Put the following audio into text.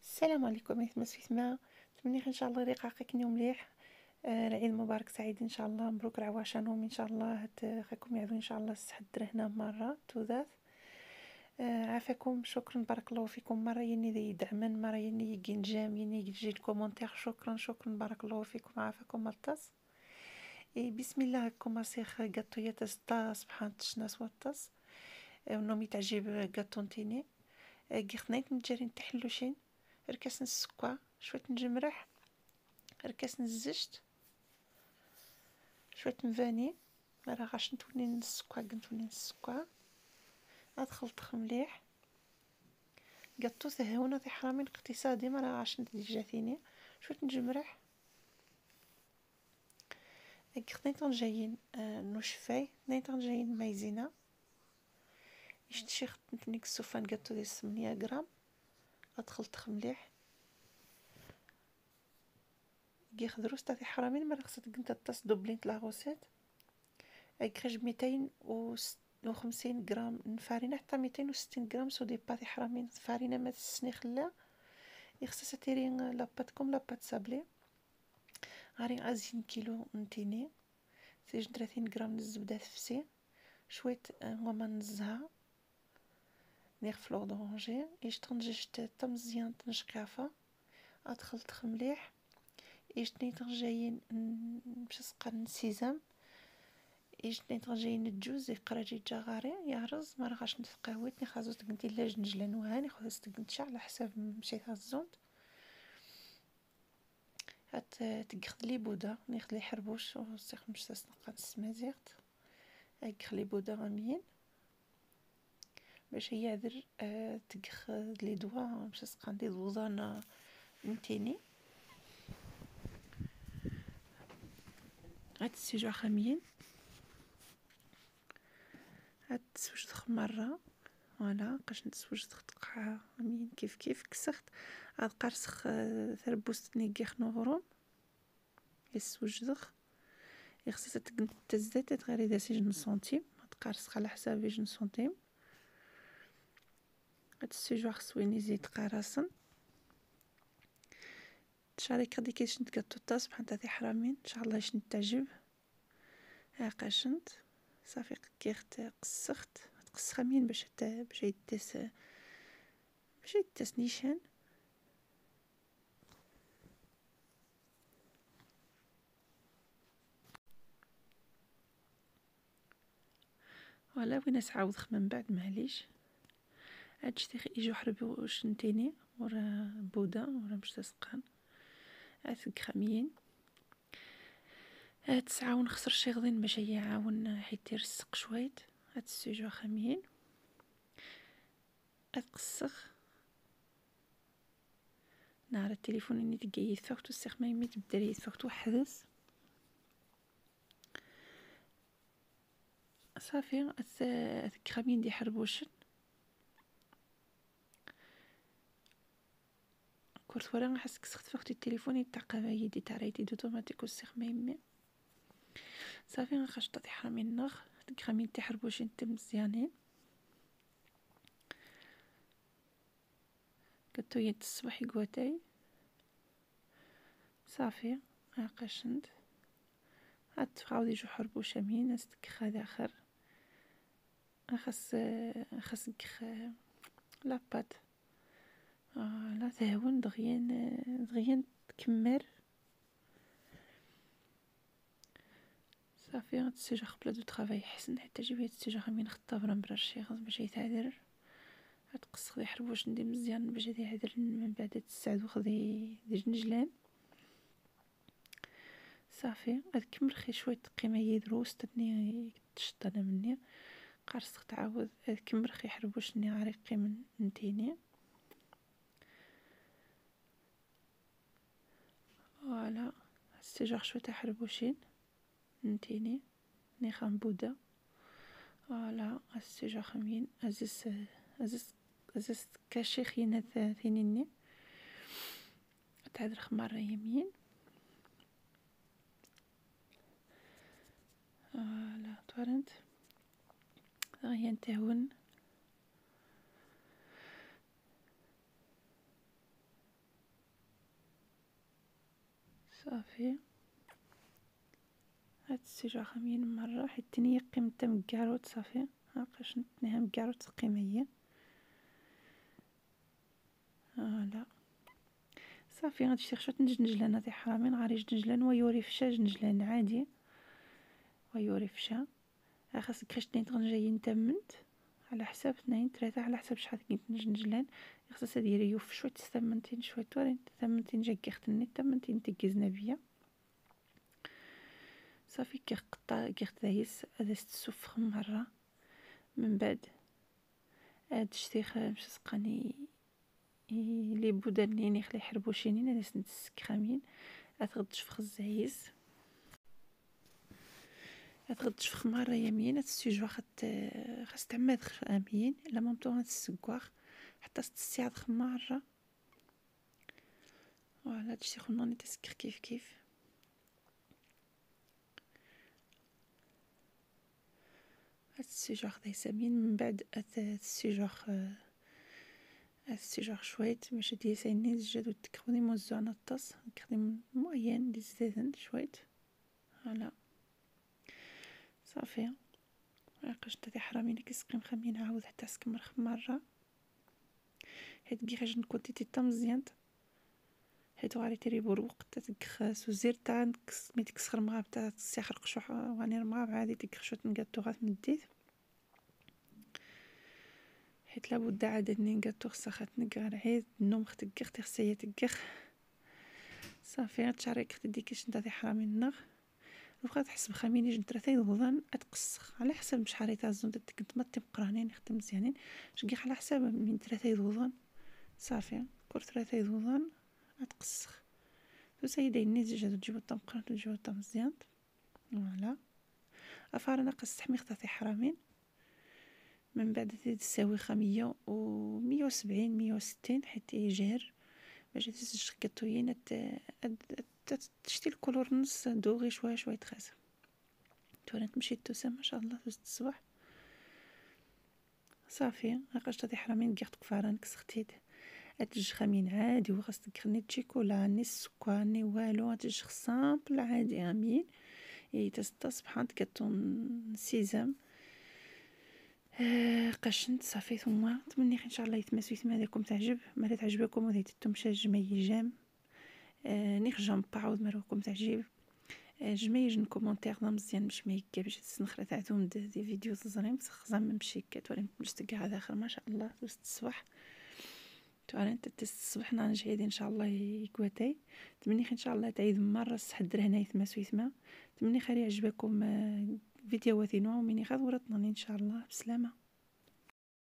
السلام عليكم ايتما سويتما. نتمنى ان شاء الله رقاقك مليح. العيد مبارك سعيد ان شاء الله. مبروك العواشرهم ان شاء الله. خاكم يعدو ان شاء الله الصحة هنا مرة توذات. عافاكم. شكرا بارك الله فيكم. مرة يني ذي دعما، مرة يني يجين جام، يني يجي الكومنتير. شكرا بارك الله فيكم. عافاكم ملتص. بسم الله كوماسيخ قطو يتستا سبحان تشناس وطس. ونومي تعجب قطو نتيني. قيخنايت متجارين تحلوشين. ركاس السكر، شوية نجمرح، ركاس الزجت، شوية فاني. راه غاش نتوني السكر، قنتوني السكر. ادخلط مليح. قطو ثهونا في حرامين اقتصادي. ما راه غاش ندير جاثيني. شوية نجمرح. اثنين جايين نوشفاي، اثنين جايين مايزينا. يشتشيخ نتنيك السوفان قطو دي 8 غرام. ادخلط مليح. يخدروس تاع حرامين ما خصك انت تصدو بلينت لا غوسيت. اكرج 250 غرام فارينة حتى 260 غرام سو دي باتي حرامين فارينة ما تسني خلا. يخصها تيرين لاباتكم لابات سابلي. غاري ازين كيلو نتيني. سيج 30 غرام الزبدة تفسي. شوية غوما نزها نيغ فلور دورانجي. ايش تنجش مزيان تنشقافة. ادخل مليح. ايش تنجايين باش سقان سيزام. ايش جايين الجوز يقراجي جاغاري يعرز. ما رغاش نتقهوتني خازوت تقنتي لاج نجلان وهاني خذ تقنتش على حساب مشيت هالزونت. هات تقخد لي بودا ناخذ لي حربوش وسيخ مش تسنقان السمازيغت. اقخ بودا غاميين باش يعذر. تقخد لي دوا مش تسقان دي الوضانة نتيني. هات السجع خاميين. هات تسوج مرة. فوالا قاش نتسوج تقع مين كيف كسخت. عاد قرسخ ثربوست نيقيخ نغروم يسوج ذخ. يخصص تزدت تغيري ذا سجن سنتيم. تقرسخ على حساب جن سنتيم. هاد السجو خصوين يزيد قراسن. تشارك غادي كيش نتقطو الطاس بحال تاعي حرامين ان شاء الله باش نتعجب. ها قاشنت صافي كيخت قسخت. تقسخ مين باش يتس نيشان. ولا وين نعاود من بعد معليش. هاد شتي يجو حربي واش نتيني ورا بودا ورا باش تسقان. هاد خاميين. هاد تسعاون خسر شي غضين باش يعاون حيت يرسق شويت. هاد السجو خاميين. هاد قسخ نهار التليفون اني تلقى يتفاوتو السيخ ما يمي تبدا يتفاوتو حدث. صافي خامين دي حربوشن. كورت ورا نحس سخت فوقتي التليفون يتعقب يدي تاع رايتي دوتوماتيك والسيخ ما يمي. صافي نخش طاطي حرامين نخ خامين تي حربوشين تم مزيانين. قلتو يد الصباح يقواتاي. صافي قشنت. هاد تفعاود يجو حربوش مين استك خاد اخر. خاص نكخ لابات. لا تهون دغيا تكمر. صافي غتسجل قبل دو طرافاي حسن حتى جيبي تسجل من خطابرا برشي خاص باش يتعذر. غتقص خدي حربوش ندير مزيان باش يتعذر من بعد تسعد وخدي دير نجلان. صافي غتكمل خي شويه قيمه يدروس تني تشطنا مني قارص تعاود كمل خي حربوش ني عريقي من نتيني. فوالا استجاخ شويه حربوشين نتيني نيخان بودا. فوالا استجاخ مين ازس كاشي خينا ثينيني تعذر خمارة يمين. فوالا تورنت غيان تهون. صافي هاد السجع خمين مرة حيت تنيا قيمتها مكاروت. صافي هاكاش نتنيها مكاروت قيمة هي لا صافي غادي شي نجنجلان هادي حرامين غادي جنجلان ويوري فشا جنجلان عادي ويوري فشا خاصك كاش تنين تغنجايين تمنت على حساب 2 3 على حساب شحال كنت نجنجلان خاصها ديري يوف شويه تستمنتين شويه تورين تمنتين جا كيختني تمنتين تكيزنا بيا صافي كيقطع كيختايس هذا السوف مره من بعد هاد الشتيخ مشى سقاني لي بودرنين يخلي حربوشينين هذا سند السكرامين غتغدش في الزعيز غتغدش في مره يمين هاد السوجو خاص تعمد امين لا مامطو هاد السكواغ حتى تستيعد خمارة فوالا هادشي خنوني تسكر كيف هاد السجوغ خداي سامين من بعد هاد السجوغ شويت باش ديسيني زجاج تكوني موزع على الطاس نخدم موين ديزيدن شويت فوالا صافي عقاش تاع حرامين كيسقيم خمين عاود حتى سكمر خمارة حيت كيخرج نكونتي تيتا مزيان حيت غادي تري بروق تتكخ سوزير تاع مي تكسخر مغاب تاع تسيخر قشوح واني مغاب عادي تكخشوت نقاتو غات مديت حيت لابد عاد نقاتو خصها تنقر عيد النوم ختكخ تخسيه تكخ صافي غتشارك تديكيش نتا حرامي النغ وبقات تحس بخميني جنت راه تايضوضان اتقسخ على حسب شحال تاع الزون كنت ما تمقرانين نخدم مزيانين شكيخ على حسب من 3 يضوضان صافي كور 3 يضوضان اتقسخ سيديني زجاج تجيبو الطمقران تجيبو الطم مزيان فوالا افارنا قص تحميق تاع حرامين من بعد تساوي 170 160 حيت يجهر باش تسجل كطوينه تشتي الكولور نص دوغي شويه تخاز تونا تمشي توسا ما شاء الله دوزت الصباح صافي هاكاش تاع حرامين كيخ تكفارن كسختيد هتجي خمين عادي وخاصك خني تشيكولا ني السكر ني والو هتجي سامبل عادي امين تستا صبحان كتون سيزام قشنت صافي ثم تمني ان شاء الله يتمسوي ثم هذاكم تعجب ما تعجبكم وذا تتمشى جمي جام نيخ جام باعود مراكم تعجب جميج نكومونتير مزيان باش ما يكابش السنخره تاعهم دي فيديو زريم خزام نمشي كتوري جست كاع داخل ما شاء الله دوزت الصباح توارين الصبح نرجع ان شاء الله يكواتي تمني ان شاء الله تعيد مره حضر هنا يثما سويثما تمني خير يعجبكم فيديوهاتنا ومني غير ورطنا ان شاء الله بسلامه.